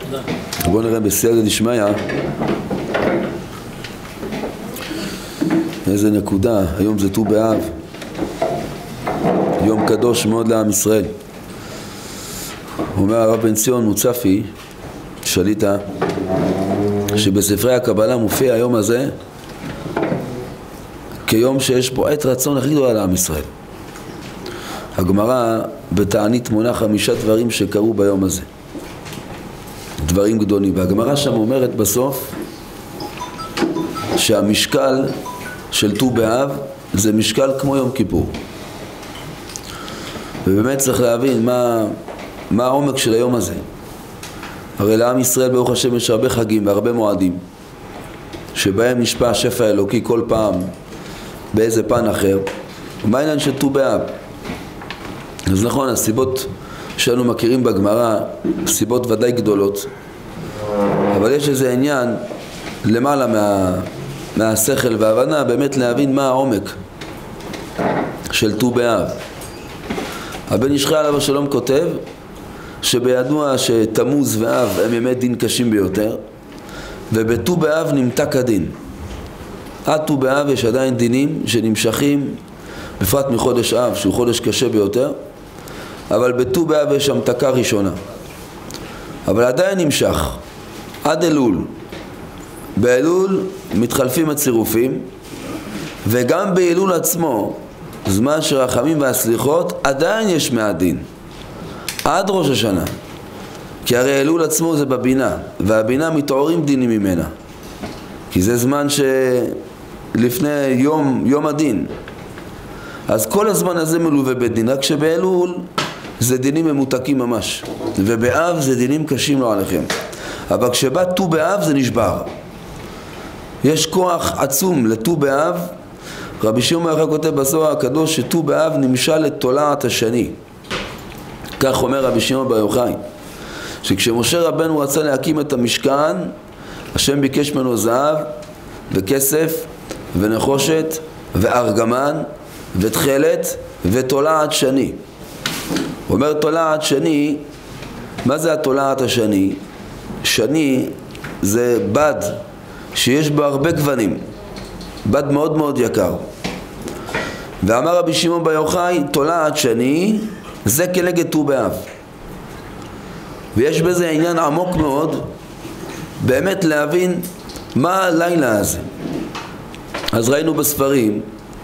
בואו נראה בסייעתא דשמיא איזה נקודה. היום זה ט"ו באב, יום קדוש מאוד לעם ישראל. אומר הרב בן ציון מוצפי שליטה שבספרי הקבלה מופיע היום הזה כיום שיש בו עת רצון הכי גדולה לעם ישראל. הגמרא בתענית מונה 5 דברים שקרו ביום הזה, דברים גדולים, והגמרא שם אומרת בסוף שהמשקל של ט"ו באב זה משקל כמו יום כיפור. ובאמת צריך להבין מה העומק של היום הזה. הרי לעם ישראל ברוך השם יש הרבה חגים והרבה מועדים שבהם נשפע שפע אלוקי כל פעם באיזה פן אחר. ומה העניין של ט"ו באב? אז נכון, הסיבות שאנו מכירים בגמרא סיבות ודאי גדולות, אבל יש איזה עניין למעלה מהשכל וההבנה באמת להבין מה העומק של ט"ו באב. הבן איש חי עליו השלום כותב שבידוע שתמוז ואב הם ימי דין קשים ביותר, ובט"ו באב נמתק הדין. עד ט"ו באב יש עדיין דינים שנמשכים, בפרט מחודש אב שהוא חודש קשה ביותר, אבל בט"ו באב יש המתקה ראשונה, אבל עדיין נמשך עד אלול. באלול מתחלפים הצירופים, וגם באלול עצמו זמן שרחמים והסליחות עדיין יש מהדין עד ראש השנה, כי הרי אלול עצמו זה בבינה, והבינה מתעוררים דינים ממנה, כי זה זמן שלפני יום הדין. אז כל הזמן הזה מלווה בדין, רק שבאלול זה דינים ממותקים ממש, ובאב זה דינים קשים לא עליכם. אבל כשבא ט"ו באב זה נשבר. יש כוח עצום לט"ו באב. רבי שמעון בר יוחאי כותב בזוהר הקדוש שט"ו באב נמשל לתולעת השני. כך אומר רבי שמעון בר יוחאי, שכשמשה רבנו רצה להקים את המשכן, השם ביקש ממנו זהב וכסף ונחושת וארגמן ותכלת ותולעת שני. הוא אומר תולעת שני, מה זה התולעת השני? שני זה בד שיש בו הרבה גוונים, בד מאוד מאוד יקר. ואמר רבי שמעון בר יוחאי תולעת שני זה כנגד ט"ו באב, ויש בזה עניין עמוק מאוד באמת להבין מה הלילה הזה. אז ראינו בספרים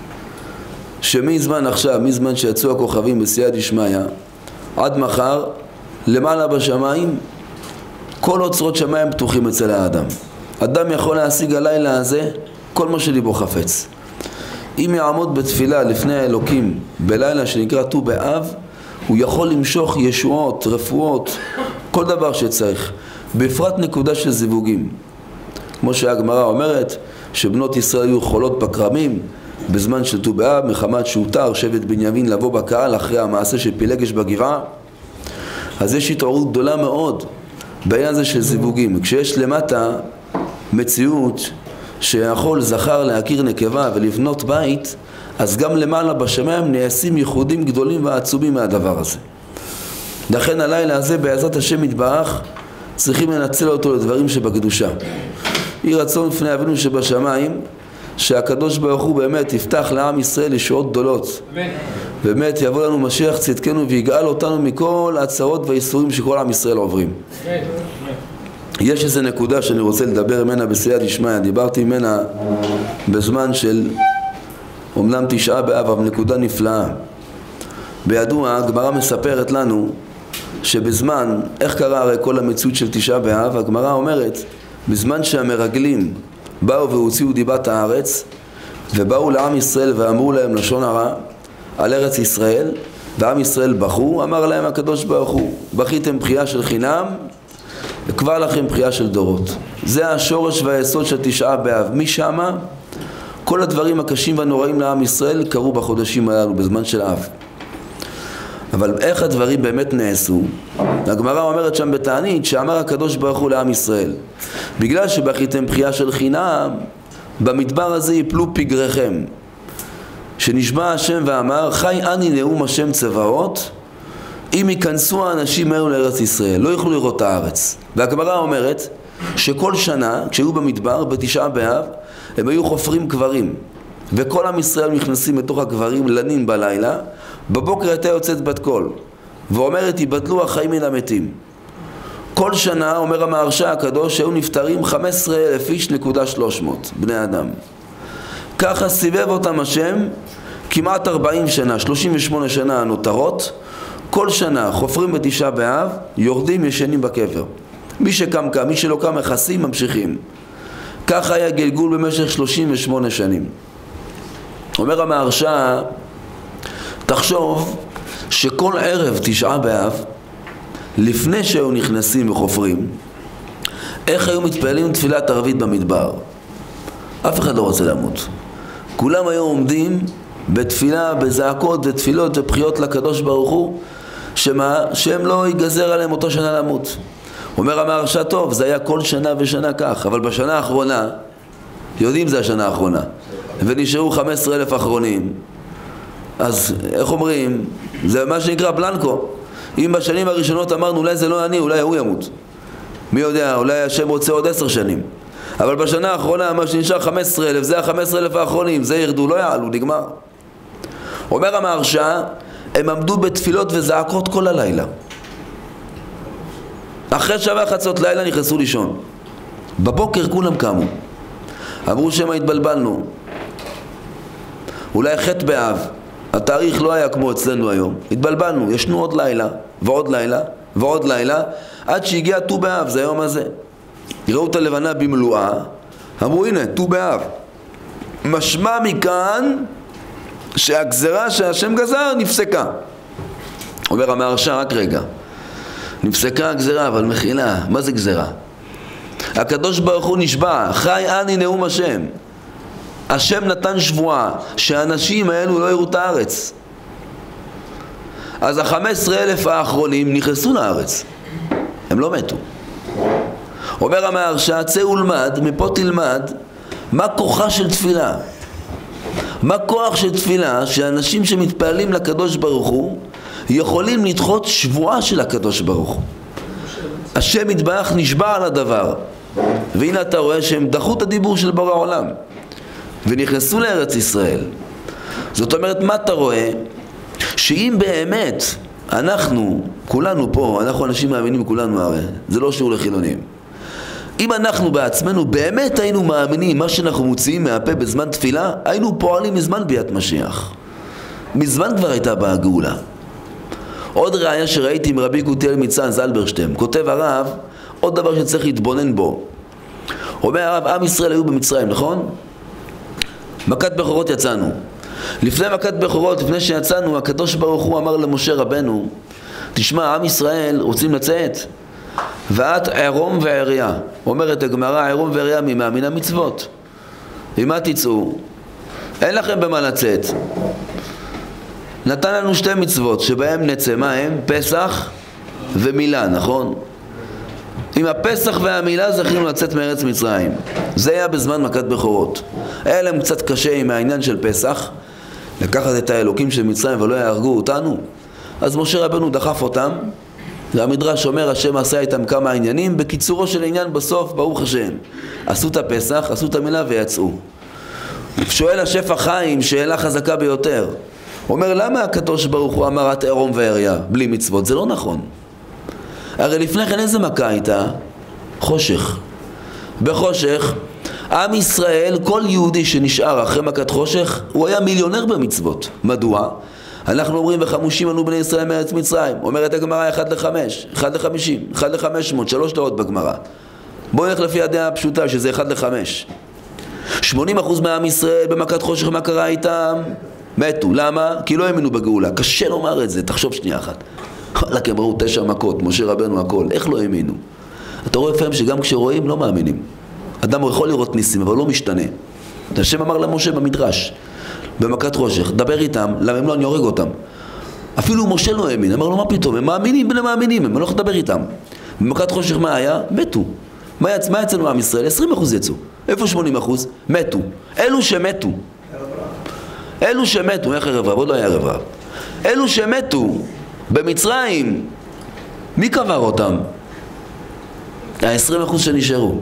שמזמן עכשיו, מזמן שיצאו הכוכבים בסייעתא דשמיא עד מחר, למעלה בשמיים כל אוצרות שמיים פתוחים אצל האדם. אדם יכול להשיג הלילה הזה כל מה שליבו חפץ. אם יעמוד בתפילה לפני האלוקים בלילה שנקרא ט"ו באב, הוא יכול למשוך ישועות, רפואות, כל דבר שצריך, בפרט נקודה של זיווגים. כמו שהגמרא אומרת שבנות ישראל היו חולות בכרמים בזמן של ט"ו באב, מחמת שהותר שבט בנימין לבוא בקהל אחרי המעשה של פילגש בגבעה. אז יש התעוררות גדולה מאוד בעניין הזה של זיווגים. כשיש למטה מציאות שיכול זכר להכיר נקבה ולבנות בית, אז גם למעלה בשמיים נעשים ייחודים גדולים ועצומים מהדבר הזה. לכן הלילה הזה בעזרת השם יתברך צריכים לנצל אותו לדברים שבקדושה. יהי רצון לפני אבינו שבשמיים שהקדוש ברוך הוא באמת יפתח לעם ישראל ישועות גדולות. באמת יבוא לנו משיח צדקנו ויגאל אותנו מכל הצרות והאיסורים שכל עם ישראל עוברים. יש איזו נקודה שאני רוצה לדבר ממנה בסייעתא דשמיא, דיברתי ממנה בזמן של אומנם 9 באב, אבל נקודה נפלאה. בידוע הגמרא מספרת לנו שבזמן, איך קרה הרי כל המציאות של 9 באב, הגמרא אומרת בזמן שהמרגלים באו והוציאו דיבת הארץ ובאו לעם ישראל ואמרו להם לשון הרע על ארץ ישראל, ועם ישראל בכו, אמר להם הקדוש ברוך הוא בכיתם בחייה של חינם וכבר לכם בחייה של דורות. זה השורש והיסוד של 9 באב. משמה כל הדברים הקשים והנוראים לעם ישראל קרו בחודשים הללו בזמן של אב. אבל איך הדברים באמת נעשו? הגמרא אומרת שם בתענית שאמר הקדוש ברוך הוא לעם ישראל, בגלל שבכיתם בחייה של חינם במדבר הזה יפלו פגריכם, שנשבע השם ואמר חי אני נאום השם צבאות אם ייכנסו האנשים האלו לארץ ישראל, לא יוכלו לראות את הארץ. והגמרא אומרת שכל שנה, כשהיו במדבר, בתשעה באב, הם היו חופרים קברים. וכל עם ישראל נכנסים לתוך הקברים, לנים בלילה, בבוקר הייתה יוצאת בת קול, ואומרת, יבטלו החיים מן המתים. כל שנה, אומר המהרש"א הקדוש, שהיו נפטרים 15,000 איש נקודה 300 בני אדם. ככה סיבב אותם השם כמעט 40 שנה, 38 שנה הנותרות. כל שנה חופרים בתשעה באב, יורדים ישנים בקבר. מי שקם קם, מי שלא קם מכסים, ממשיכים. ככה היה גלגול במשך 38 שנים. אומר המהרש"א, תחשוב שכל ערב תשעה באב, לפני שהיו נכנסים וחופרים, איך היו מתפעלים תפילת ערבית במדבר? אף אחד לא רוצה למות. כולם היו עומדים בתפילה, בזעקות ותפילות ובחיות לקדוש ברוך הוא, שהם לא ייגזר עליהם אותו שנה למות. אומר המהרש"א, טוב, זה היה כל שנה ושנה כך, אבל בשנה האחרונה, יודעים זה השנה האחרונה, ונשארו 15,000 אחרונים. אז איך אומרים? זה מה שנקרא בלנקו. אם בשנים הראשונות אמרנו, אולי זה לא אני, אולי הוא ימות. מי יודע, אולי השם רוצה עוד 10 שנים. אבל בשנה האחרונה, מה שנשאר 15,000, זה ה-15,000 האחרונים, זה ירדו, לא יעלו, נגמר. אומר המהרש"א, הם עמדו בתפילות וזעקות כל הלילה. אחרי שעה חצות לילה נכנסו לישון. בבוקר כולם קמו. אמרו שמה התבלבלנו. אולי ח' באב. התאריך לא היה כמו אצלנו היום. התבלבלנו, ישנו עוד לילה, ועוד לילה, ועוד לילה, עד שהגיע ט"ו באב, זה היום הזה. ראו את הלבנה במלואה, אמרו הנה, ט"ו באב. משמע מכאן שהגזרה שהשם גזר נפסקה. אומר המהרש"א, רק רגע. נפסקה הגזרה, אבל מחילה, מה זה גזרה? הקדוש ברוך הוא נשבע, חי אני נאום השם. השם נתן שבועה שהאנשים האלו לא יראו את הארץ. אז ה-15,000 האחרונים נכנסו לארץ. הם לא מתו. אומר המהרש"א, צא ולמד, מפה תלמד, מה כוחה של תפילה. מה כוח של תפילה שאנשים שמתפעלים לקדוש ברוך הוא יכולים לדחות שבועה של הקדוש ברוך הוא. השם יתברך נשבע על הדבר, והנה אתה רואה שהם דחו את הדיבור של בורא העולם ונכנסו לארץ ישראל. זאת אומרת, מה אתה רואה? שאם באמת אנחנו, כולנו פה, אנחנו אנשים מאמינים, כולנו הרי, זה לא שיעור לחילונים. אם אנחנו בעצמנו באמת היינו מאמינים מה שאנחנו מוציאים מהפה בזמן תפילה, היינו פועלים מזמן ביאת משיח. מזמן כבר הייתה באה גאולה. עוד ראיה שראיתי עם רבי גוטיאל מצאנז אלברשטיין, כותב הרב, עוד דבר שצריך להתבונן בו. אומר הרב, עם ישראל היו במצרים, נכון? מכת בכורות יצאנו. לפני מכת בכורות, לפני שיצאנו, הקדוש ברוך הוא אמר למשה רבנו, תשמע, עם ישראל רוצים לצאת, ואת עירום ועריה. אומרת הגמרא, עירום ועריה ממה? מן המצוות. ומה תצאו? אין לכם במה לצאת. נתן לנו 2 מצוות שבהם נצא, מה הם? פסח ומילה, נכון? עם הפסח והמילה זכינו לצאת מארץ מצרים. זה היה בזמן מכת בכורות. היה להם קצת קשה עם העניין של פסח, לקחת את האלוקים של מצרים ולא יהרגו אותנו. אז משה רבנו דחף אותם, והמדרש אומר, השם עשה איתם כמה עניינים. בקיצורו של עניין בסוף, ברוך השם, עשו את הפסח, עשו את המילה ויצאו. שואל השפע חיים, שאלה חזקה ביותר. אומר, למה הקדוש ברוך הוא אמר את עירום ועריה בלי מצוות? זה לא נכון. הרי לפני כן איזה מכה הייתה? חושך. בחושך, עם ישראל, כל יהודי שנשאר אחרי מכת חושך, הוא היה מיליונר במצוות. מדוע? אנחנו אומרים, וחמושים לנו בני ישראל מארץ מצרים. אומרת הגמרא 1:5, 1:50, 1:500, 3 דעות בגמרא. בואו נלך לפי הדעה הפשוטה שזה 1:5. 80% מהעם ישראל במכת חושך, מה קרה איתם? מתו. למה? כי לא האמינו בגאולה. קשה לומר את זה, תחשוב שנייה אחת. וואלק, הם ראו 9 מכות, משה רבנו הכל. איך לא האמינו? אתה רואה פעמים שגם כשרואים לא מאמינים. אדם יכול לראות ניסים, אבל לא משתנה. השם אמר למשה במדרש, במכת חושך, דבר איתם, למה הם לא, אני הורג אותם. אפילו משה לא האמין, אמר לו, מה פתאום? הם מאמינים בני מאמינים, הם לא יכולים לדבר איתם. במכת חושך מה היה? מתו. מה יצאנו עם ישראל? 20% יצאו. איפה 80%? מתו. אלו שמתו. אלו שמתו, איך ערב רב? עוד לא היה ערב רב. אלו שמתו, במצרים, מי קבר אותם? ה-20% שנשארו.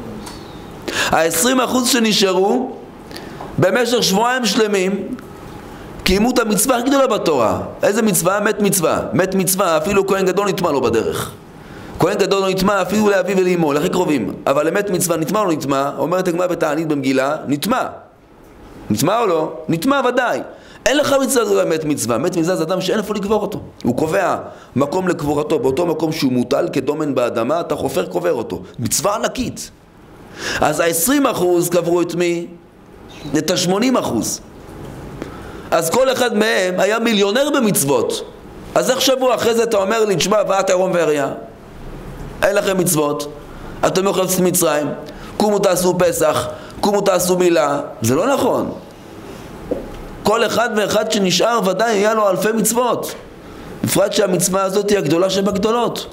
ה-20% שנשארו במשך שבועיים שלמים קיימו את המצווה הכי גדולה בתורה. איזה מצווה? מת מצווה. מת מצווה, אפילו כהן גדול נטמע לו בדרך. כהן גדול לא נטמע אפילו לאביו ולאמו, להכי קרובים. אבל למת מצווה נטמע או לא נטמע? אומרת הגמרא בתענית במגילה, נטמע. נטמע או לא? נטמע ודאי. אין לך מצווה גדולה מת מצווה. מת מצווה זה אדם שאין איפה לקבור אותו. הוא קובע מקום לקבורתו, באותו מקום שהוא מוטל כדומן באדמה, אתה חופר קובר אותו. מצווה ענקית. אז ה-20% קברו את מי? את ה-80%. אז כל אחד מהם היה מיליונר במצוות. אז איך שבוע אחרי זה אתה אומר לי, תשמע, ואת ערום ועריה, אין לכם מצוות, אתם יכולים לצאת מצרים, קומו תעשו פסח, קומו תעשו מילה. זה לא נכון. כל אחד ואחד שנשאר ודאי היה לו אלפי מצוות, בפרט שהמצווה הזאת היא הגדולה שבגדולות.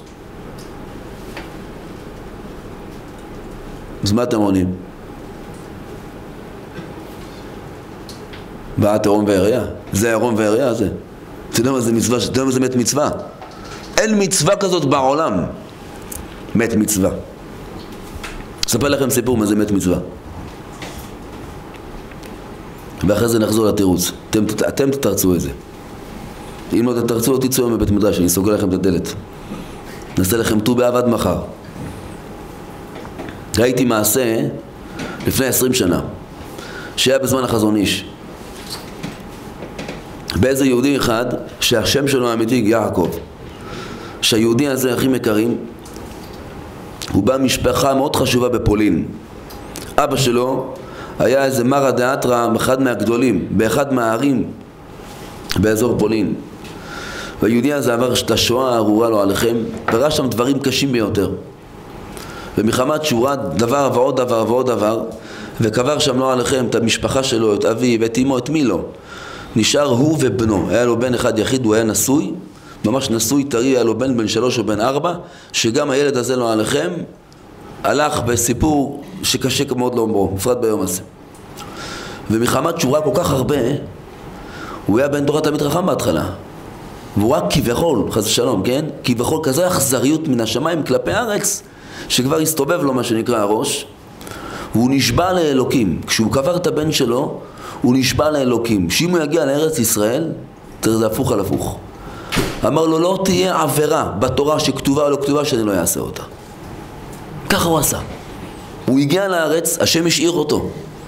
אז מה אתם עונים? ואת ערום ועריה? זה ערום ועריה זה. אתה יודע מה זה מצווה? אתה יודע מה זה מת מצווה? אין מצווה כזאת בעולם. מת מצווה. אספר לכם סיפור מה זה מת מצווה. ואחרי זה נחזור לתירוץ. אתם תתרצו את זה. אם לא תתרצו, תצאו מבית מדרש, אני סוגר לכם את הדלת. נעשה לכם ט"ו באב עד מחר. ראיתי מעשה לפני 20 שנה, שהיה בזמן החזון איש. באיזה יהודי אחד, שהשם שלו האמיתי יעקב. שהיהודי הזה הכי מכרים, הוא בא משפחה מאוד חשובה בפולין. אבא שלו היה איזה מרא דאתרא, אחד מהגדולים, באחד מהערים באזור פולין. והיהודי הזה עבר את השואה הארורה לו עליכם, וראה שם דברים קשים ביותר. ומחמת שורה דבר ועוד דבר ועוד דבר, וקבר שם לו עליכם את המשפחה שלו, את אביו ואת אמו, את מי לו. נשאר הוא ובנו. היה לו בן אחד יחיד, הוא היה נשוי, ממש נשוי טרי, היה לו בן 3 או בן 4, שגם הילד הזה לא עליכם, הלך בסיפור שקשה מאוד לאומרו, בפרט ביום הזה. ומחמת שורה כל כך הרבה, הוא היה בן תורה תלמיד חכם בהתחלה. והוא רק כביכול, חס ושלום, כן? כביכול כזה אכזריות מן השמיים כלפי הארץ, שכבר הסתובב לו מה שנקרא הראש, והוא נשבע לאלוקים. כשהוא קבר את הבן שלו, הוא נשבע לאלוקים, שאם הוא יגיע לארץ ישראל, זה הפוך על הפוך. אמר לו, לא תהיה עבירה בתורה שכתובה או לא כתובה שאני לא אעשה אותה. ככה הוא עשה. הוא הגיע לארץ, השם השאיר אותו.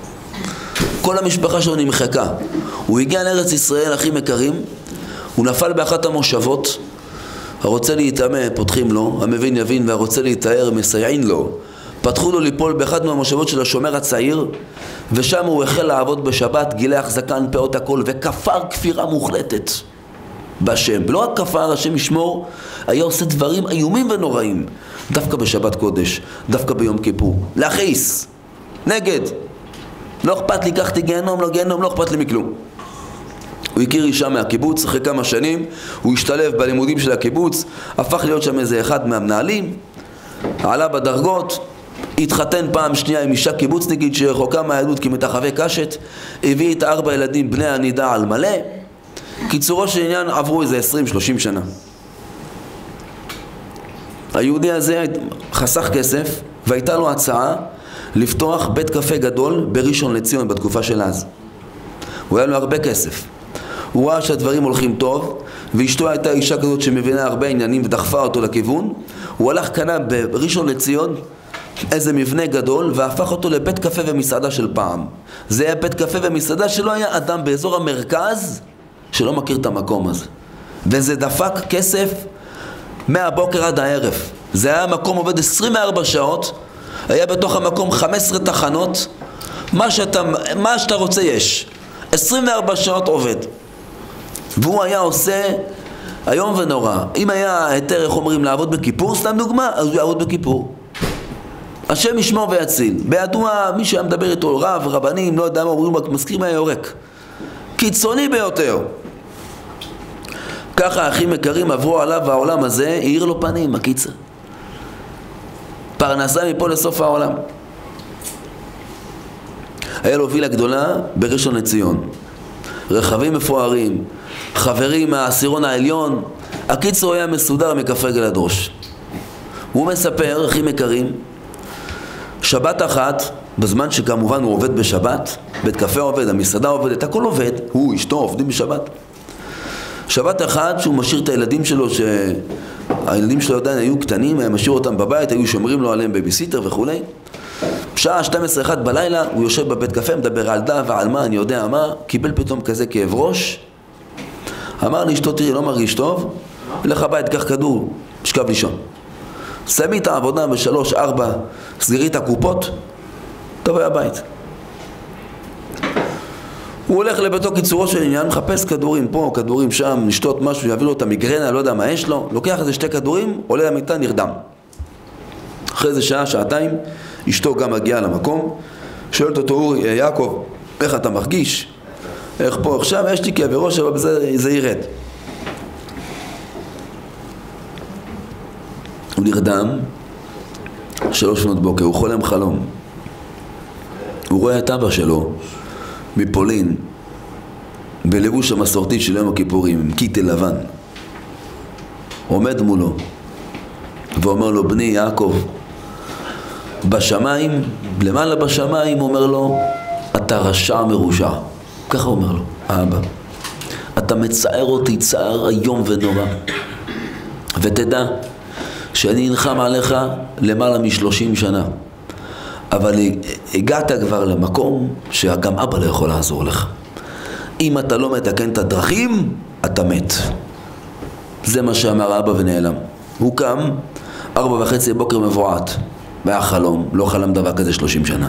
כל המשפחה שלו נמחקה. הוא הגיע לארץ ישראל, הכי מכרים, הוא נפל באחת המושבות, הרוצה להתאמה, פותחים לו, המבין יבין, והרוצה להתאר, מסייעין לו. פתחו לו ליפול באחד מהמושבות של השומר הצעיר, ושם הוא החל לעבוד בשבת, גילח זקן, פאות הכל, וכפר כפירה מוחלטת בשם. ולא רק כפר, השם ישמור, היה עושה דברים איומים ונוראים, דווקא בשבת קודש, דווקא ביום כיפור. להכעיס, נגד. לא אכפת לי, קחתי גיהנום, לא גיהנום, לא אכפת לי מכלום. הוא הכיר אישה מהקיבוץ, אחרי כמה שנים, הוא השתלב בלימודים של הקיבוץ, הפך להיות שם איזה אחד מהמנהלים, עלה בדרגות, התחתן פעם שנייה עם אישה קיבוצניקית שרחוקה מהיהדות כמתחווה קשת, הביא את 4 ילדים בני הנידה על מלא. קיצורו של עניין עברו איזה 20-30 שנה. היהודי הזה חסך כסף, והייתה לו הצעה לפתוח בית קפה גדול בראשון לציון בתקופה של אז. הוא היה לו הרבה כסף. הוא ראה שהדברים הולכים טוב, ואשתו הייתה אישה כזאת שמבינה הרבה עניינים ודחפה אותו לכיוון. הוא הלך קנה בראשון לציון איזה מבנה גדול והפך אותו לבית קפה ומסעדה של פעם. זה היה בית קפה ומסעדה שלא היה אדם באזור המרכז שלא מכיר את המקום הזה. וזה דפק כסף מהבוקר עד הערב. זה היה מקום עובד 24 שעות, היה בתוך המקום 15 תחנות, מה שאתה רוצה יש. 24 שעות עובד. והוא היה עושה היום ונורא. אם היה היתר, איך אומרים, לעבוד בכיפור, סתם דוגמה, אז הוא יעבוד בכיפור. השם ישמור ויציל. בידוע, מי שהיה מדבר איתו, רב, רבנים, לא יודע מה, אומרים, רק מזכיר מה יורק. קיצוני ביותר. ככה אחים יקרים עברו עליו והעולם הזה, העיר לו פנים, הקיצר. פרנסה מפה לסוף העולם. היה לו וילה גדולה בראשון לציון. רכבים מפוארים, חברים מהעשירון העליון, הקיצור היה מסודר מכף רגל עד ראש. הוא מספר, אחים יקרים, שבת אחת, בזמן שכמובן הוא עובד בשבת, בית קפה עובד, המסעדה עובדת, הכל עובד, הוא, אשתו, עובדים בשבת. שבת אחת שהוא משאיר את הילדים שלו, שהילדים שלו עדיין היו קטנים, היה משאיר אותם בבית, היו שומרים לו עליהם בייביסיטר וכו'. בשעה 12:01 בלילה הוא יושב בבית קפה, מדבר על דה ועל מה, אני יודע מה, קיבל פתאום כזה כאב ראש. אמר לאשתו, תראי, לא מרגיש טוב, לך הבית, קח כדור, שכב לישון. סיימי את העבודה ב3-4, סגרי את הקופות, תבואי הבית. הוא הולך לביתו, קיצורו של עניין, מחפש כדורים פה, כדורים שם, נשתות משהו, יביא לו את המיגרנה, לא יודע מה יש לו, לוקח איזה 2 כדורים, עולה למיטה, נרדם. אחרי איזה שעה, שעתיים, אשתו גם מגיעה למקום, שואלת אותו, אורי, יעקב, איך אתה מרגיש? איך פה עכשיו? יש לי כאבי ראש, אבל זה ירד. הוא נרדם, 3 לפנות בוקר, הוא חולם חלום. הוא רואה את אבא שלו מפולין, בלבוש המסורתי של יום הכיפורים, עם קיטל לבן. עומד מולו, ואומר לו, בני יעקב, בשמיים, למעלה בשמיים, אומר לו, אתה רשע מרושע. ככה אומר לו, האבא. אתה מצער אותי צער איום ונורא. ותדע שאני נלחם עליך למעלה מ30 שנה. אבל הגעת כבר למקום שגם אבא לא יכול לעזור לך. אם אתה לא מתקן את הדרכים, אתה מת. זה מה שאמר האבא ונעלם. הוא קם 4:30 בוקר מבועת. והיה חלום, לא חלם דבר כזה 30 שנה.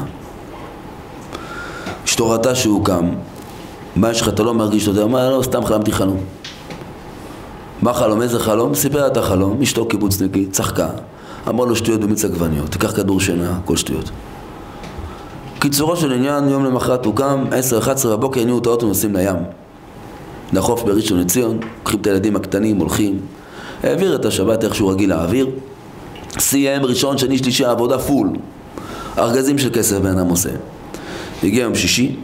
אשתו ראתה שהוא קם, מה יש לך, אתה לא מרגיש? אתה יודע, מה, לא, סתם חלמתי חלום. מה חלום? איזה חלום? סיפר את החלום, אשתו קיבוצניקית, צחקה. אמר לו שטויות במיץ עגבניות, תיקח כדור שינה, כל שטויות. קיצורו של עניין, יום למחרת הוא קם, 10-11 בבוקר, הניעו את האוטו, נוסעים לים. לחוף בראשון לציון, קחים את הילדים הקטנים, הולכים. העביר את השבת איך שהוא רגיל להעביר. סיים ראשון, שני, שלישי, העבודה פול. ארגזים של כסף בן אדם עושה. הגיע יום שישי.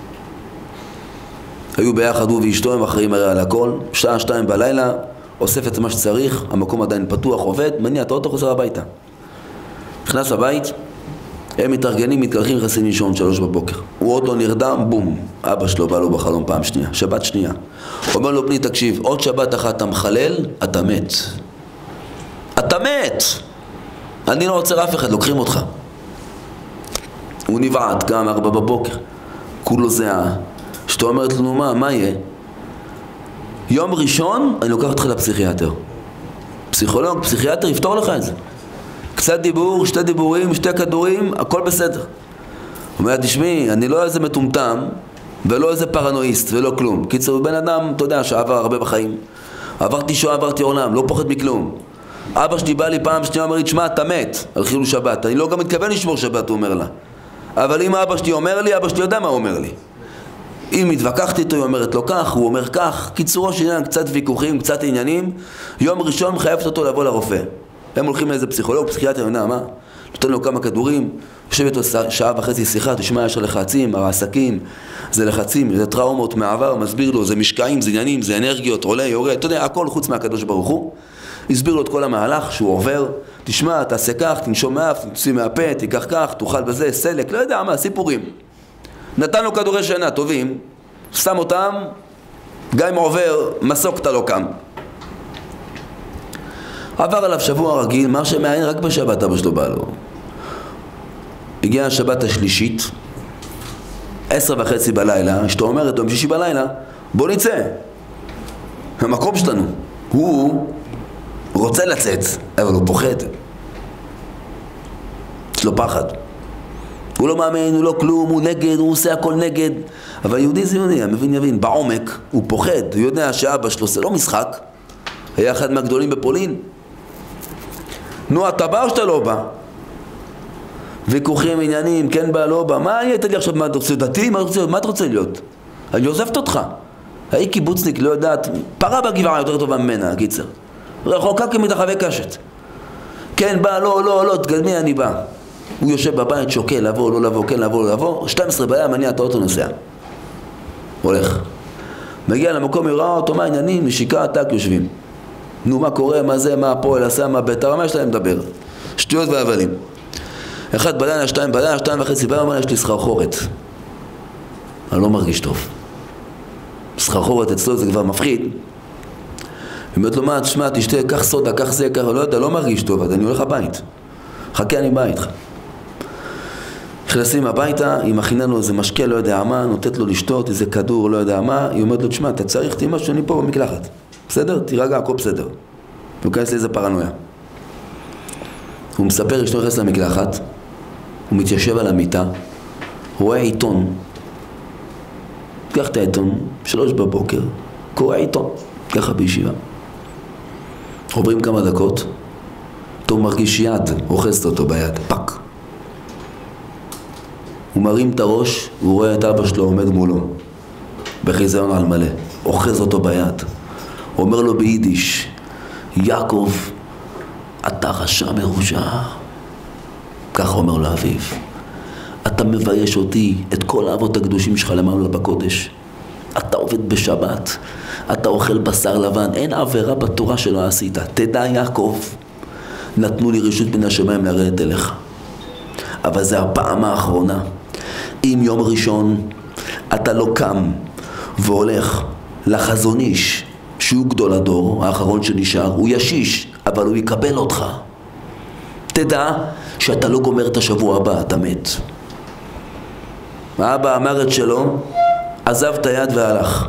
היו ביחד הוא ואשתו, הם אחראים הרי על הכל. 2:00 בלילה, אוסף את מה שצריך, המקום עדיין פתוח, עובד, מניע את האוטו, חוזר הביתה. נכנס לבית, הם מתארגנים, מתקלחים, נכנסים לישון 3 בבוקר. הוא עוד לא נרדם, בום. אבא שלו בא לו בחלום פעם שנייה, שבת שנייה. אומר לו, בני, תקשיב, עוד שבת אחת אתה מחלל, אתה מת. אתה מת! אני לא עוצר אף אחד, לוקחים אותך. הוא נבעט, קם 4 בבוקר. כולו זהה. שאתה אומרת לנו, מה יהיה? יום ראשון, אני לוקח אותך לפסיכיאטר. פסיכולוג, פסיכיאטר, יפתור לך את זה. קצת דיבור, 2 דיבורים, 2 כדורים, הכל בסדר. הוא אומר, תשמעי, אני לא איזה מטומטם, ולא איזה פרנואיסט, ולא כלום. קיצור, בן אדם, אתה יודע, שעבר הרבה בחיים. עברתי שואה, עברתי עולם, לא פוחד מכלום. אבא שלי בא לי פעם שנייה, אומר לי, תשמע, אתה מת על חילול שבת. אני לא גם מתכוון לשמור שבת, הוא אומר לה. אבל אם אבא שלי אומר לי, אבא שלי יודע מה הוא אומר לי. אם התווכחתי איתו, היא אומרת לו כך, הוא אומר כך. קיצורו של עניין, קצת ויכוחים, קצת עניינים. יום ראשון מחייבת אותו לבוא לרופא. הם הולכים לאיזה פסיכולוג, פסיכיאטר, מה? נותן לו כמה כדורים, יושבת לו 1.5 שעה שיחה, תשמע, יש לחצים, העסקים, זה לחצים, זה טראומות מעבר, מסביר לו, זה משקעים, זה עניינים, זה אנרגיות, עולה, יורד, אתה יודע, הכל חוץ מהקדוש ברוך הוא. הסביר לו את כל המהלך שהוא עובר, תשמע, תעשה כך, תנשום מאף, תוציא מהפה, תיקח כך, תאכל בזה, סלק, לא יודע מה, סיפורים. נתן לו כדורי שינה טובים, שם אותם, גם אם עובר, מסוק אתה לא קם. עבר עליו שבוע רגיל, מה שמעניין רק בשבת אבא שלו בא לו. הגיעה השבת השלישית, 10:30 בלילה, אשתו אומרת לו, 6 בלילה, בוא נצא. המקום שלנו. הוא רוצה לצאת, אבל הוא פוחד. יש לו פחד. הוא לא מאמין, הוא לא כלום, הוא נגד, הוא עושה הכל נגד. אבל יהודי זה יהודי, המבין יבין, בעומק, הוא פוחד, הוא יודע שאבא שלו זה לא משחק. היה אחד מהגדולים בפולין. נו, אתה בא או שאתה לא בא? ויכוחים עניינים, כן בא, לא בא. מה היית לי עכשיו, מה אתה רוצה? דתי? מה אתה רוצה להיות? אני עוזבת אותך. ההיא קיבוצניק, לא יודעת, פרה בגבעה יותר טובה ממנה, קיצר. רחוקה כמתחווה קשת. כן בא, לא, תגדמי, אני בא. הוא יושב בבית, שוקל, לבוא, לא לבוא, כן לבוא, לא לבוא. 12 בלילה, מניע את האוטו, נוסע. הולך. מגיע למקום, יראה אותו, מה העניינים, משיקה, עתק, יושבים. נו, מה קורה, מה זה, מה הפועל עשה, מה בית"ר, מה יש להם לדבר? שטויות והבלים. 1 בלילה, 2 בלילה, 2:30 בלילה, יש לי סחרחורת. אני לא מרגיש טוב. סחרחורת אצלו זה כבר מפחיד. היא אומרת לו, מה, תשמע, תשתה, קח סודה, קח זה, קח, לא יודע, לא מרגיש טוב, אז אני הולך הבית. חכה, אני בא איתך. נכנסים הביתה, היא מכינה לו איזה משקה, לא יודע מה, נותנת לו לשתות, איזה כדור, לא יודע מה, היא אומרת לו, תשמע, אתה צריך, תהיה משהו, אני פה במקלחת. בסדר? תירגע, הכל בסדר. הוא כנס לאיזה פרנויה. הוא מספר, אשתו נכנס למקלחת, הוא מתיישב על המיטה, הוא רואה עיתון, קח את העיתון, 3 בבוקר, קורא עיתון, ככה בישיבה. עוברים כמה דקות, הוא מרגיש יד, אוחזת אותו ביד, פק. הוא מרים את הראש, הוא רואה את אבא שלו עומד מולו, בחיזיון על מלא, אוחז אותו ביד. אומר לו ביידיש, יעקב, אתה רשע מרושע. כך אומר לו אביו. אתה מבייש אותי, את כל האבות הקדושים שלך למעלה בקודש. אתה עובד בשבת, אתה אוכל בשר לבן, אין עבירה בתורה שלא עשית. תדע יעקב, נתנו לי רשות מן השמיים לרדת אליך. אבל זה הפעם האחרונה. אם יום ראשון אתה לא קם והולך לחזון איש, שהוא גדול הדור, האחרון שנשאר, הוא ישיש, אבל הוא יקבל אותך. תדע שאתה לא גומר את השבוע הבא, אתה מת. האבא אמר את שלו, עזב את היד והלך.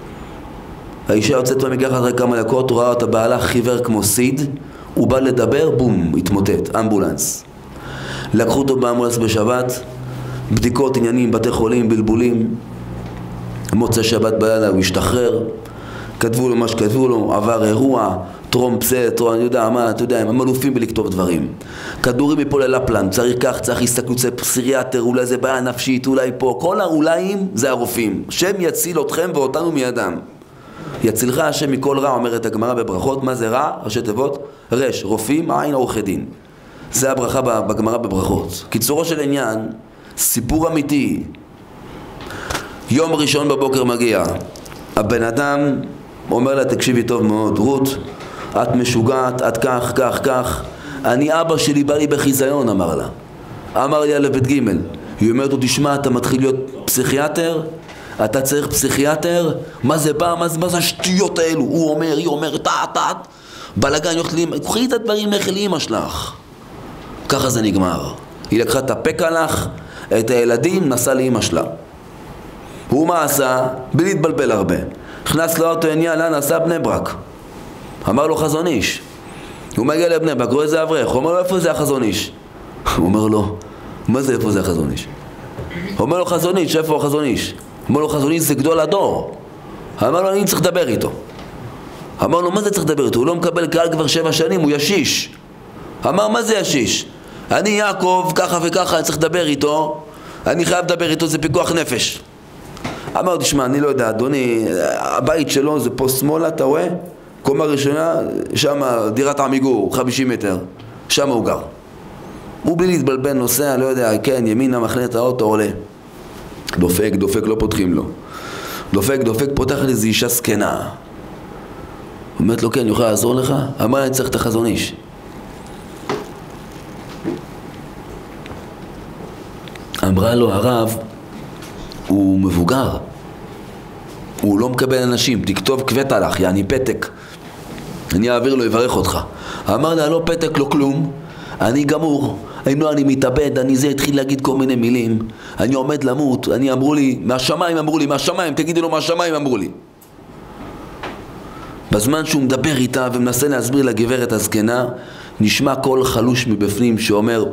האישה יוצאת במקלחת אחרי כמה דקות, רואה אותה בעלה חיוור כמו סיד, הוא בא לדבר, בום, התמוטט, אמבולנס. לקחו אותו באמבולנס בשבת, בדיקות, עניינים, בתי חולים, בלבולים. מוצא שבת בלילה הוא השתחרר, כתבו לו מה שכתבו לו, עבר אירוע, טרום פסט, אני יודע מה, אתה יודע, הם אלופים בלכתוב דברים. כדורים מפה ללפלן, צריך כך, צריך הסתכלות, זה פסיכיאטר, אולי זה בעיה נפשית, אולי פה, כל האוליים זה הרופאים. השם יציל אתכם ואותנו מידם. יצילך השם מכל רע, אומרת הגמרא בברכות. מה זה רע? ראשי תיבות, רש, רופאים, עין, עורכי דין. זה הברכה בגמרא בברכות. קיצורו של עניין, סיפור אמיתי. יום ראשון בבוקר מגיע, הבן אדם אומר לה, תקשיבי טוב מאוד, רות, את משוגעת, את כך, כך, כך. אני אבא שלי בא לי בחיזיון, אמר לה. אמר לי על בית ג'. היא אומרת לו, תשמע, אתה מתחיל להיות פסיכיאטר? אתה צריך פסיכיאטר? מה זה בא? מה זה השטויות האלו? הוא אומר, היא אומרת, בלגן יוכלים, קחי את הדברים מאכל אמא שלך. ככה זה נגמר. היא לקחה את הפק הלך, את הילדים, נסעה לאמא שלה. הוא מה עשה? בלי להתבלבל הרבה. הכנס לאוטו עניין, לאן נסע? בני ברק. אמר לו חזון איש. הוא מגיע לבני ברק, רואה איזה אברך. הוא אומר לו, איפה זה החזון איש? הוא אומר לו, מה זה איפה זה החזון איש? הוא אומר לו, חזון איש, איפה החזון איש? הוא אומר לו, חזון איש זה גדול הדור. אמר לו, אני צריך לדבר איתו. אמר לו, מה זה צריך לדבר איתו? הוא לא מקבל קהל כבר 7 שנים, הוא ישיש. אמר, מה זה ישיש? אני יעקב, ככה וככה, אני צריך לדבר איתו. אני חייב לדבר איתו, זה פיקוח נפש. אמר, תשמע, אני לא יודע, אדוני, הבית שלו זה פה שמאלה, אתה רואה? קומה ראשונה, שם דירת עמיגור, 50 מטר, שם הוא גר. הוא בלי להתבלבל נוסע, לא יודע, כן, ימינה, מחנה את האוטו, עולה. דופק, לא פותחים לו. דופק, פותח לי איזו אישה סקנה. אומרת לו, כן, יוכל לעזור לך? אמר, אני צריך את החזון איש. אמרה לו, הרב, הוא מבוגר. הוא לא מקבל אנשים, תכתוב קבט עליך, יעני פתק. אני אעביר לו, יברך אותך. אמר לה, לא פתק, לא כלום. אני גמור. אני מתאבד, אני זה, התחיל להגיד כל מיני מילים. אני עומד למות, אמרו לי, מהשמיים, תגידי לו מהשמיים, אמרו לי. בזמן שהוא מדבר איתה ומנסה להסביר לגברת הזקנה, נשמע קול חלוש מבפנים שאומר,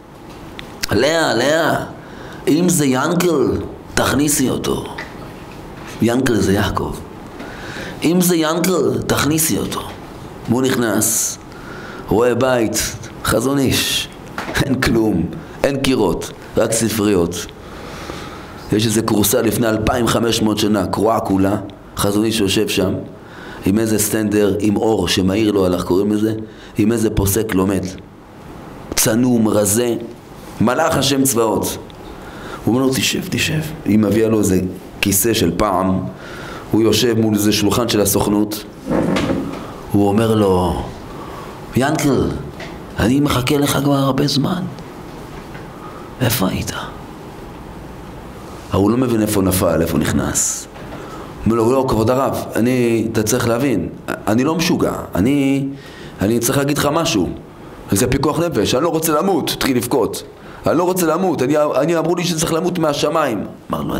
לאה, אם זה ינקל, תכניסי אותו. ינקל זה יעקב. אם זה ינקל, תכניסי אותו. הוא נכנס, רואה בית, חזון איש. אין כלום, אין קירות, רק ספריות. יש איזה קורסה לפני 2500 שנה, קרועה כולה, חזון איש יושב שם, עם איזה סטנדר, עם אור שמאיר לו הלך, קוראים לזה, עם איזה פוסק לומד. צנום, רזה, מלאך השם צבאות. הוא אומר לו, תשב. היא מביאה לו איזה כיסא של פעם, הוא יושב מול איזה שולחן של הסוכנות, הוא אומר לו, ינקל, אני מחכה לך כבר הרבה זמן. איפה היית? הוא לא מבין איפה נפל, איפה נכנס. אומר לו, לא, כבוד הרב, אתה צריך להבין, אני לא משוגע, אני צריך להגיד לך משהו. זה פיקוח נפש, אני לא רוצה למות, תתחיל לבכות. אני לא רוצה למות, אני אמרו לי שצריך למות מהשמיים. אמר לו,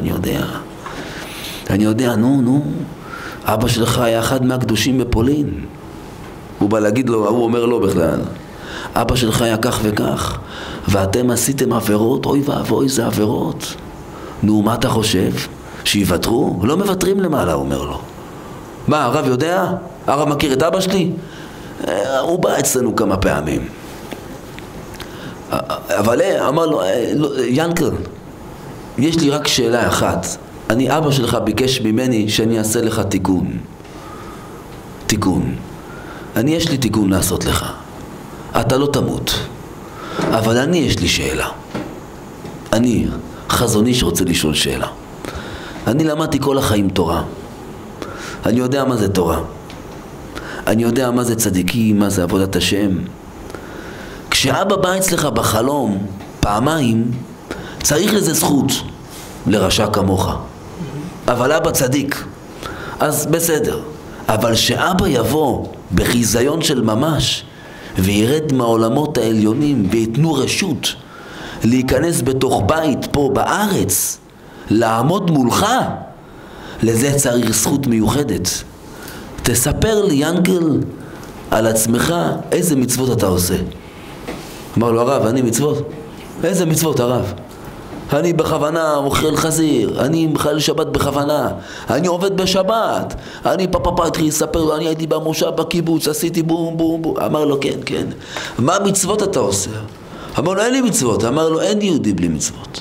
אני יודע, נו, אבא שלך היה אחד מהקדושים בפולין. הוא בא להגיד לו, הוא אומר לו בכלל, אבא שלך היה כך וכך, ואתם עשיתם עבירות, אוי ואבוי, זה עבירות. נו, מה אתה חושב? שיוותרו? לא מוותרים למעלה, אומר לו. מה, הרב יודע? הרב מכיר את אבא שלי? הוא בא אצלנו כמה פעמים. אבל אמר לו, ינקל, יש לי רק שאלה אחת. אבא שלך ביקש ממני שאני אעשה לך תיקון. יש לי תיקון לעשות לך. אתה לא תמות. אבל יש לי שאלה. חזון איש רוצה לשאול שאלה. אני למדתי כל החיים תורה. אני יודע מה זה תורה. אני יודע מה זה צדיקים, מה זה עבודת השם. כשאבא בא אצלך בחלום פעמיים, צריך לזה זכות לרשע כמוך. אבל אבא צדיק, אז בסדר. אבל שאבא יבוא בחיזיון של ממש וירד מהעולמות העליונים ויתנו רשות להיכנס בתוך בית פה בארץ, לעמוד מולך, לזה צריך זכות מיוחדת. תספר לי, ינקל, על עצמך, איזה מצוות אתה עושה. אמר לו, הרב, אני מצוות? איזה מצוות, הרב? אני בכוונה אוכל חזיר, אני מחלל שבת בכוונה, אני עובד בשבת, אני פפפ התחיל לספר לו, אני הייתי במושב בקיבוץ, עשיתי בום בום בום. אמר לו, כן. מה מצוות אתה עושה? אמר לו, אין לי מצוות. אמר לו, אין יהודי בלי מצוות.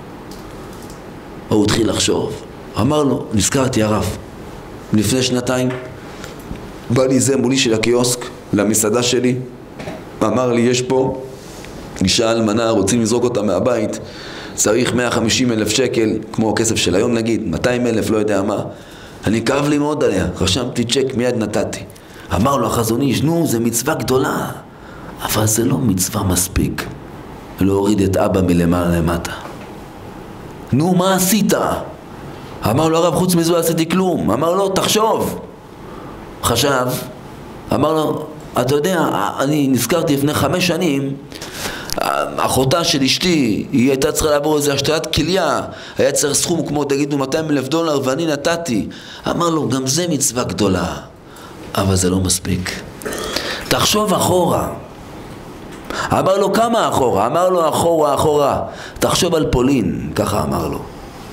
הוא התחיל לחשוב. אמר לו, נזכרתי, הרב, לפני שנתיים בא לי זה מולי של הקיוסק למסעדה שלי, אמר לי, יש פה אישה אלמנה, רוצים לזרוק אותה מהבית, צריך 150,000 שקל, כמו הכסף של היום נגיד, 200,000, לא יודע מה. אני כאב לי מאוד עליה, רשמתי צ'ק, מיד נתתי. אמר לו החזון איש, נו, זה מצווה גדולה, אבל זה לא מצווה מספיק להוריד את אבא מלמעלה למטה. נו, מה עשית? אמר לו, הרב, חוץ מזו עשיתי כלום. אמר לו, תחשוב. חשב, אמר לו, אתה יודע, אני נזכרתי לפני 5 שנים, אחותה של אשתי, היא הייתה צריכה לעבור איזה השתלת כליה, היה צריך סכום כמו, תגידו, $200,000 ואני נתתי. אמר לו, גם זה מצווה גדולה, אבל זה לא מספיק. תחשוב אחורה. אמר לו, כמה אחורה? אמר לו, אחורה. תחשוב על פולין, ככה אמר לו.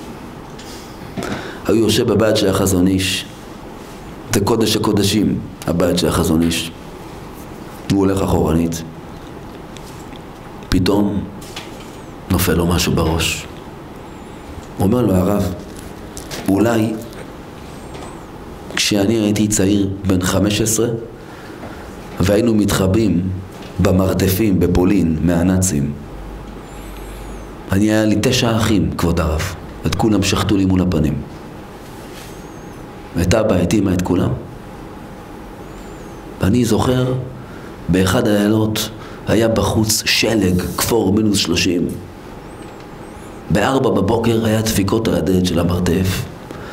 הוא יושב בבית של החזון איש, זה קודש הקודשים, הבית של החזון איש. הוא הולך אחורנית, פתאום נופל לו משהו בראש. הוא אומר לו, הרב, אולי כשאני הייתי צעיר בן 15 והיינו מתחבאים במרתפים בפולין מהנאצים, היה לי 9 אחים, כבוד הרב, את כולם שחטו לי מול הפנים. את אבא, את אמא, את כולם. ואני זוכר, באחד הלילות היה בחוץ שלג, כפור -30. ב4 בבוקר היה דפיקות על הדלת של המרתף.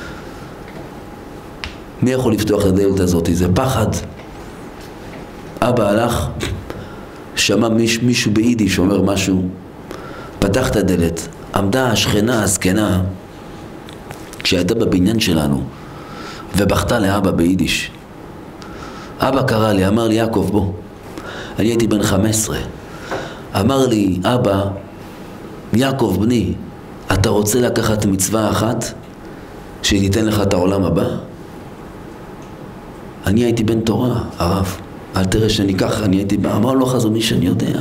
מי יכול לפתוח את הדלת הזאת? זה פחד. אבא הלך, שמע מישהו ביידיש אומר משהו, פתח את הדלת, עמדה השכנה הזקנה כשהייתה בבניין שלנו ובכתה לאבא ביידיש. אבא קרא לי, אמר לי, יעקב, בוא. אני הייתי בן 15. אמר לי, אבא, יעקב בני, אתה רוצה לקחת מצווה אחת שתיתן לך את העולם הבא? אני הייתי בן תורה, הרב, אל תראה שאני ככה, אני הייתי בא. אמר לו חזון איש, אני יודע.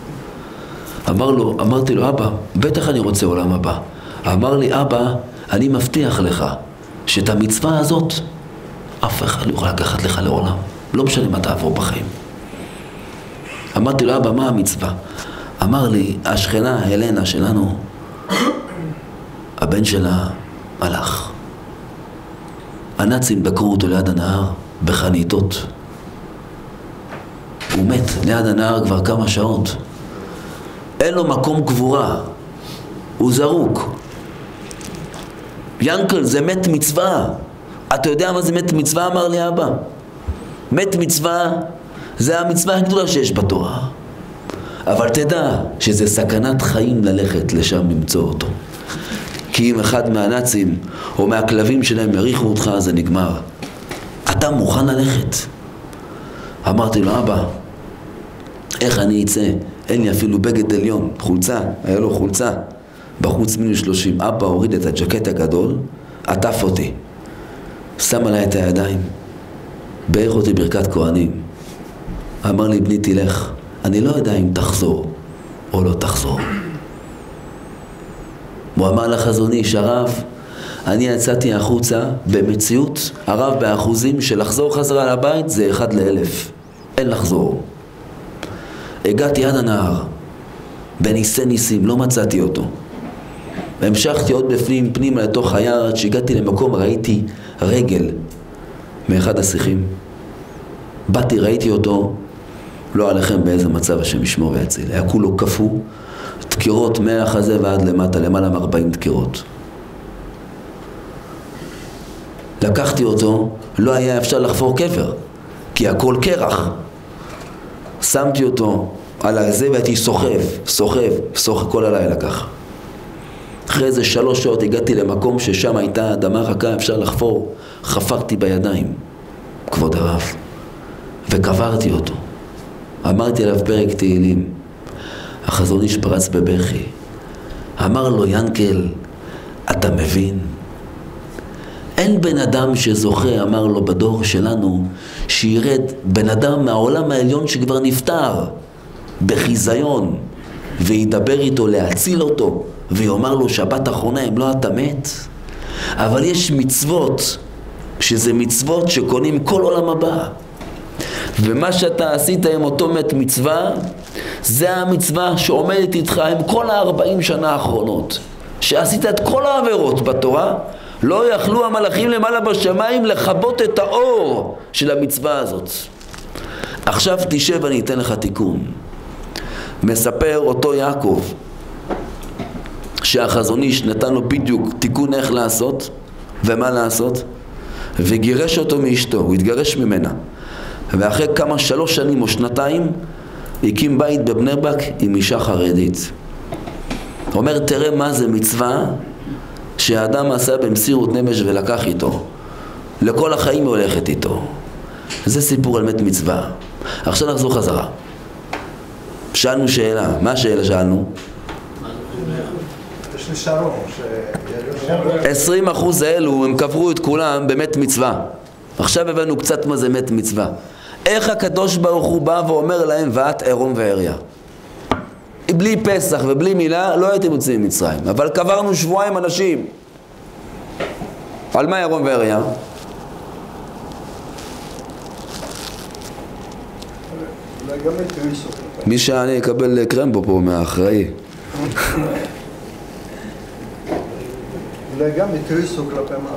אמרתי לו, אבא, בטח אני רוצה עולם הבא. אמר לי, אבא, אני מבטיח לך שאת המצווה הזאת אף אחד לא יכול לקחת לך לעולם, לא משנה מה תעבור בחיים. אמרתי לו, אבא, מה המצווה? אמר לי, השכנה הלנה שלנו, הבן שלה הלך. הנאצים דקרו אותו ליד הנהר בחניתות, הוא מת ליד הנהר כבר כמה שעות. אין לו מקום קבורה. הוא זרוק. ינקל, זה מת מצווה. אתה יודע מה זה מת מצווה? אמר לי אבא. מת מצווה זה המצווה הגדולה שיש בתורה. אבל תדע שזה סכנת חיים ללכת לשם למצוא אותו. כי אם אחד מהנאצים או מהכלבים שלהם יריחו אותך, זה נגמר. אתה מוכן ללכת? אמרתי לו, אבא, איך אני אצא? אין לי אפילו בגד עליון, חולצה, היה לו חולצה, בחוץ -30. אבא הוריד את הג'קט הגדול, עטף אותי, שם עליי את הידיים, בערך אותי ברכת כהנים. אמר לי, בני, תלך, אני לא יודע אם תחזור או לא תחזור. הוא אמר לחזון איש, הרב, אני יצאתי החוצה במציאות, הרב, באחוזים של לחזור חזרה לבית זה 1 ל-1000. אין לחזור. הגעתי עד הנהר, בניסי ניסים, לא מצאתי אותו. המשכתי עוד בפנים, פנימה לתוך היער, עד שהגעתי למקום, ראיתי רגל מאחד השיחים. באתי, ראיתי אותו, לא עליכם באיזה מצב השם ישמור ויציל. היה כולו קפוא, דקירות מהחזה ועד למטה, למעלה מ-40 דקירות. לקחתי אותו, לא היה אפשר לחפור קבר, כי הכל קרח. שמתי אותו על הזה והייתי סוחב כל הלילה ככה. אחרי איזה 3 שעות הגעתי למקום ששם הייתה אדמה רכה, אפשר לחפור. חפרתי בידיים, כבוד הרב, וקברתי אותו. אמרתי עליו פרק תהילים. החזון איש פרץ בבכי. אמר לו, ינקל, אתה מבין? אין בן אדם שזוכה, אמר לו, בדור שלנו, שירד בן אדם מהעולם העליון שכבר נפטר בחיזיון, וידבר איתו להציל אותו, ויאמר לו, שבת אחרונה, אם לא אתה מת. אבל יש מצוות, שזה מצוות שקונים כל עולם הבא. ומה שאתה עשית עם אותו מת מצווה, זה המצווה שעומדת איתך עם כל 40 שנה האחרונות. שעשית את כל העבירות בתורה, לא יכלו המלאכים למעלה בשמיים לכבות את האור של המצווה הזאת. עכשיו תשב, אני אתן לך תיקון. מספר אותו יעקב, שהחזון איש נתן לו בדיוק תיקון איך לעשות ומה לעשות, וגירש אותו מאשתו, הוא התגרש ממנה. ואחרי 3 שנים או 2 הקים בית בבני ברק עם אישה חרדית. הוא אומר, תראה מה זה מצווה שהאדם עשה במסירות נפש ולקח איתו. לכל החיים היא הולכת איתו. זה סיפור על מת מצווה. עכשיו נחזור חזרה. שאלנו שאלה. מה השאלה שאלנו? יש לי שרון. 20% האלו הם קברו את כולם במת מצווה. עכשיו הבאנו קצת מה זה מת מצווה. איך הקדוש ברוך הוא בא ואומר להם, ואת עירום ועריה. בלי פסח ובלי מילה לא הייתם יוצאים ממצרים, אבל קברנו 2 אנשים. על מה עירום ועריה? מי שאני אקבל קרמבו פה מהאחראי. אולי גם התריסו כלפי מעלה.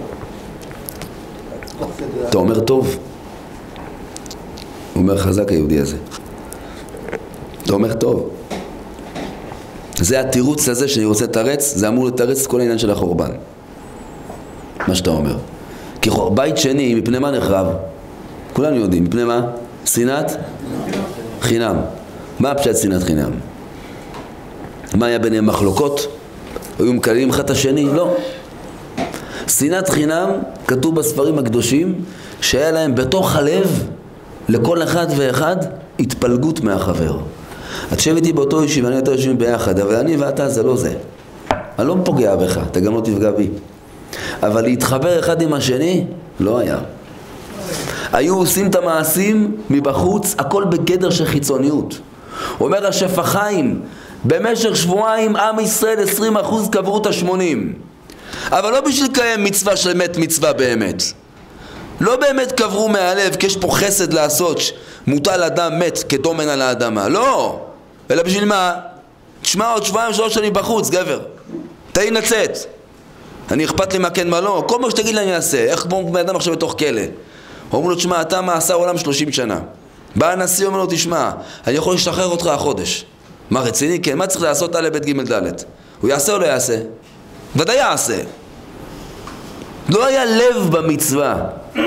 אתה אומר טוב. הוא אומר חזק היהודי הזה. אתה אומר טוב. זה התירוץ הזה שאני רוצה לתרץ, זה אמור לתרץ את כל העניין של החורבן. מה שאתה אומר. כי בית שני, מפני מה נחרב? כולנו יודעים, מפני מה? שנאת חינם. מה הפשט שנאת חינם? מה היה ביניהם מחלוקות? היו מקללים אחד את השני? לא. שנאת חינם, כתוב בספרים הקדושים, שהיה להם בתוך הלב, לכל אחד ואחד, התפלגות מהחבר. את שב איתי באותו ישיב, אני ואתה יושבים ביחד, אבל אני ואתה זה לא זה. אני לא פוגע בך, אתה גם לא תפגע בי. אבל להתחבר אחד עם השני, לא היה. היו עושים את המעשים מבחוץ, הכל בגדר של חיצוניות. אומר השפע חיים, במשך 2 עם ישראל 20% קברו את 80. אבל לא בשביל לקיים מצווה של מת מצווה באמת. לא באמת קברו מהלב, כי יש פה חסד לעשות, מוטל אדם מת כתומן על האדמה. לא. אלא בשביל מה? תשמע, עוד 2-3 שנים בחוץ, גבר. תהי לצאת. אני אכפת לי מה כן מה לא. כל מה שתגיד לי אני אעשה. איך כמו בן אדם עכשיו בתוך כלא. אומרים לו, תשמע, אתה מאסר עולם 30 שנה. בא הנשיא אומר לו, תשמע, אני יכול לשחרר אותך החודש. מה רציני? כן, מה צריך לעשות על בית ג' ד'? הוא יעשה או לא יעשה? ודאי יעשה. לא היה לב במצווה.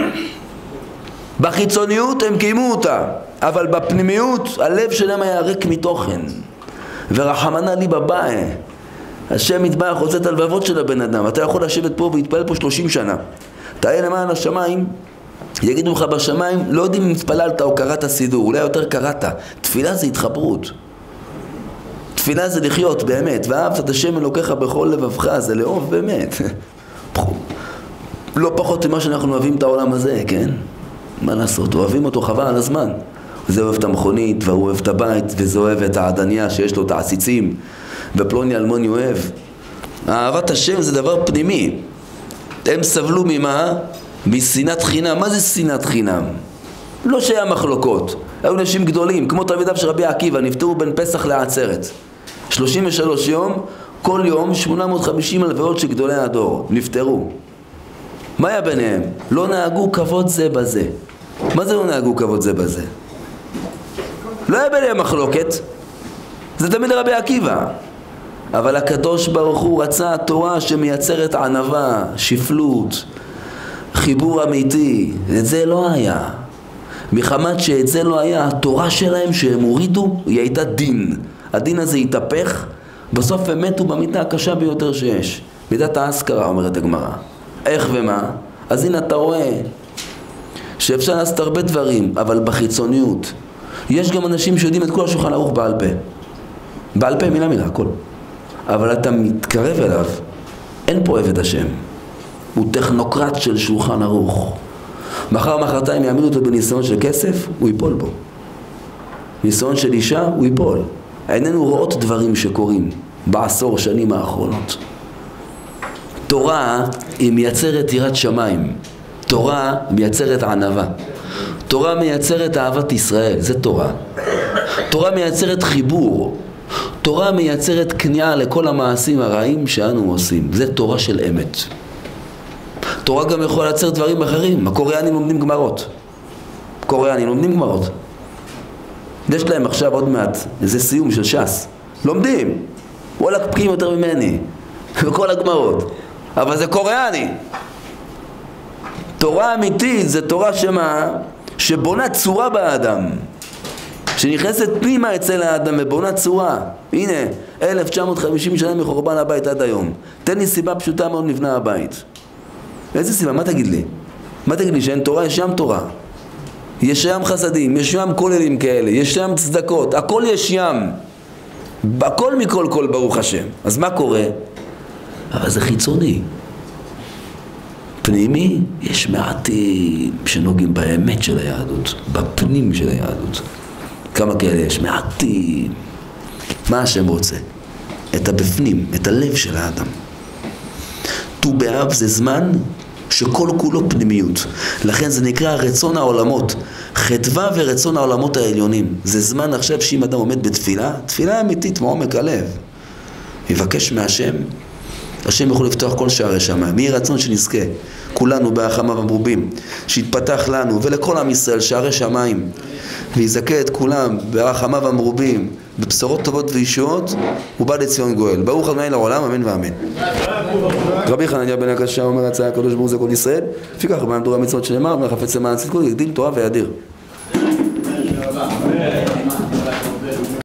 בחיצוניות הם קיימו אותה, אבל בפנימיות הלב שלהם היה ריק מתוכן. ורחמנא ליבא בעי, השם יתברך רוצה את הלבבות של הבן אדם. אתה יכול לשבת פה ולהתפלל פה 30 שנה. תהיה למען השמיים, יגידו לך בשמיים, לא יודעים אם התפללת או קראת סידור, אולי יותר קראת. תפילה זה התחברות. תפילה זה לחיות באמת, ואהבת את השם אלוקיך בכל לבבך, זה לאהוב באמת. לא פחות ממה שאנחנו אוהבים את העולם הזה, כן? מה לעשות? אוהבים אותו חבל על הזמן. זה אוהב את המכונית, והוא אוהב את הבית, וזה אוהב את העדניה שיש לו את העציצים, ופלוני אלמוני אוהב. אהבת השם זה דבר פנימי. הם סבלו ממה? משנאת חינם. מה זה שנאת חינם? לא שהיה מחלוקות. היו אנשים גדולים, כמו תלמידיו של רבי עקיבא, נפטרו בין פסח לעצרת. 33 יום, כל יום 850 הלוויות של גדולי הדור. נפטרו. מה היה ביניהם? לא נהגו כבוד זה בזה. מה זה לא נהגו כבוד זה בזה? לא היה ביניהם מחלוקת. זה תמיד רבי עקיבא. אבל הקדוש ברוך הוא רצה תורה שמייצרת ענווה, שפלות, חיבור אמיתי. את זה לא היה. מחמת שאת זה לא היה, התורה שלהם שהם הורידו, היא הייתה דין. הדין הזה התהפך, בסוף הם מתו במיתה הקשה ביותר שיש. מידת האסכרה, אומרת הגמרא. איך ומה? אז הנה אתה רואה שאפשר לעשות הרבה דברים, אבל בחיצוניות. יש גם אנשים שיודעים את כל השולחן ערוך בעל פה. בעל פה מילה מילה, הכל. אבל אתה מתקרב אליו, אין פה עבד השם. הוא טכנוקרט של שולחן ערוך. מחר מחרתיים יעמידו אותו בניסיון של כסף, הוא ייפול בו. ניסיון של אישה, הוא ייפול. איננו רואות דברים שקורים בעשור שנים האחרונות. תורה היא מייצרת יראת שמיים. תורה מייצרת ענווה. תורה מייצרת אהבת ישראל, זה תורה. תורה מייצרת חיבור. תורה מייצרת כניעה לכל המעשים הרעים שאנו עושים. זה תורה של אמת. תורה גם יכולה לייצר דברים אחרים. הקוריאנים לומדים גמרות. קוריאנים לומדים גמרות. יש להם עכשיו עוד מעט איזה סיום של ש"ס. לומדים. וואלה פקיעים יותר ממני. בכל הגמרות. אבל זה קוריאני. תורה אמיתית זה תורה שבונה צורה באדם. שנכנסת פנימה אצל האדם ובונה צורה. הנה, 1950 שנה מחורבן הבית עד היום. תן לי סיבה פשוטה מאוד נבנה הבית. איזה סיבה? מה תגיד לי? מה תגיד לי? שאין תורה? יש שם תורה. יש שם חסדים, יש שם כוללים כאלה, יש שם צדקות, הכל יש שם. הכל מכל כל ברוך השם. אז מה קורה? אבל זה חיצוני. פנימי, יש מעטים שנוגעים באמת של היהדות, בפנים של היהדות. כמה כאלה יש? מעטים. מה השם רוצה? את הבפנים, את הלב של האדם. ט"ו באב זה זמן שכל כולו פנימיות. לכן זה נקרא רצון העולמות. חדווה ורצון העולמות העליונים. זה זמן עכשיו שאם אדם עומד בתפילה, תפילה אמיתית מעומק הלב. יבקש מהשם, השם יכול לפתוח כל שערי שמיים. מי רצון שנזכה כולנו ברחמיו המרובים, שיתפתח לנו ולכל עם ישראל שערי שמיים, ויזכה את כולם ברחמיו המרובים, בבשורות טובות וישועות, ובא לציון גואל. ברוך ה' לעולם, אמן ואמן. רבי חנניה בן הקשה אומר, רצה הקדוש ברוך הוא כל ישראל, לפיכך במדור המצוות שנאמר, חפץ למען צדקו, יגדיל תורה ויאדיר.